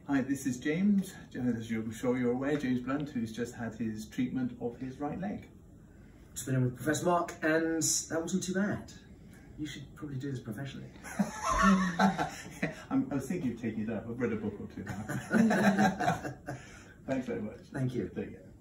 Hi, this is James. As I'm sure you're aware, James Blunt, who's just had his treatment of his right leg. Just been in with Professor Mark, and that wasn't too bad. You should probably do this professionally. I was thinking of taking it up. I've read a book or two now. Thanks very much. Thank you. Take care.